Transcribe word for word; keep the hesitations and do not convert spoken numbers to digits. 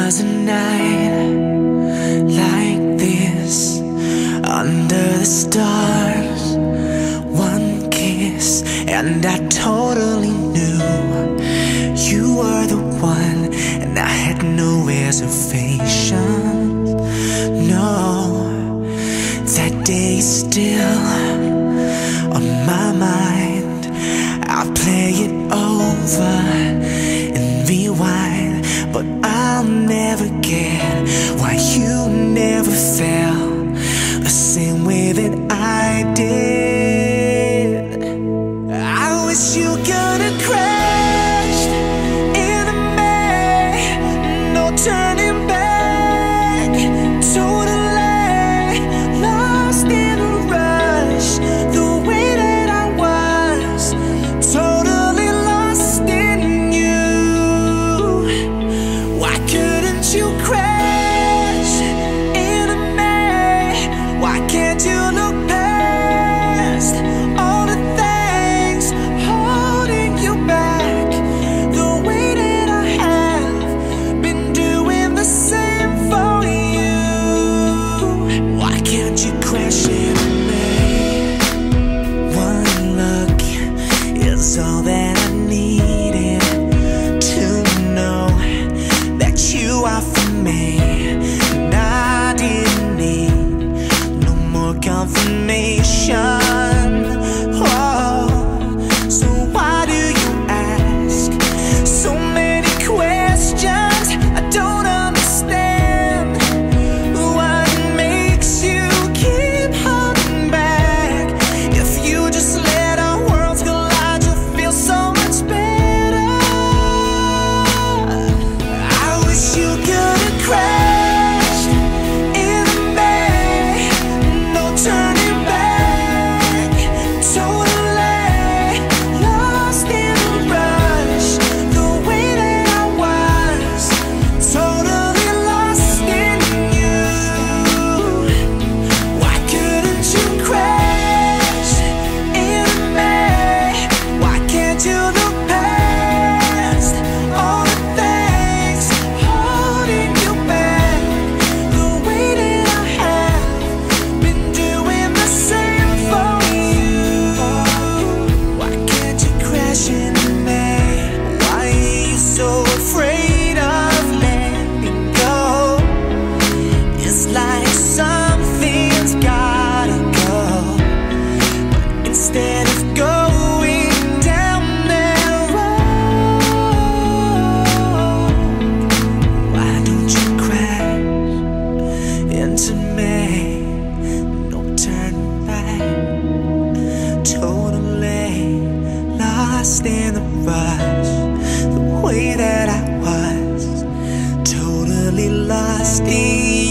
was a night like this, under the stars, one kiss, and I totally knew you were the one, and I had no reservations. No, that day is still on my mind. I'll play it over and rewind, but I'll never get why you never felt the same way that I did. I wish you could have crashed into me, no turning back, totally lost in a rush, the way that I was, totally lost in you. Why couldn't you crash into me? Why can't you look past all the things holding you back, the way that I have been doing the same for you? Why can't you crash into me? One look is all that I needed to know that you are for me, and I didn't need no more confirmation. Oh, so why do you ask so many questions? I don't understand what makes you keep holding back. If you just let our worlds collide, you'll feel so much better. I wish you could have crashed into me, no turning back, totally lost in a rush, the way that I was, totally lost in you. Why couldn't you crash into me? Why can't you look past all the things holding you back, the way that I have been doing the same for you? Why can't you crash into me? Why are you so afraid of letting go? It's like something's gotta go, but instead of going down that road, why don't you crash into me? No turning back, totally lost in the rush, the way that I was, totally lost in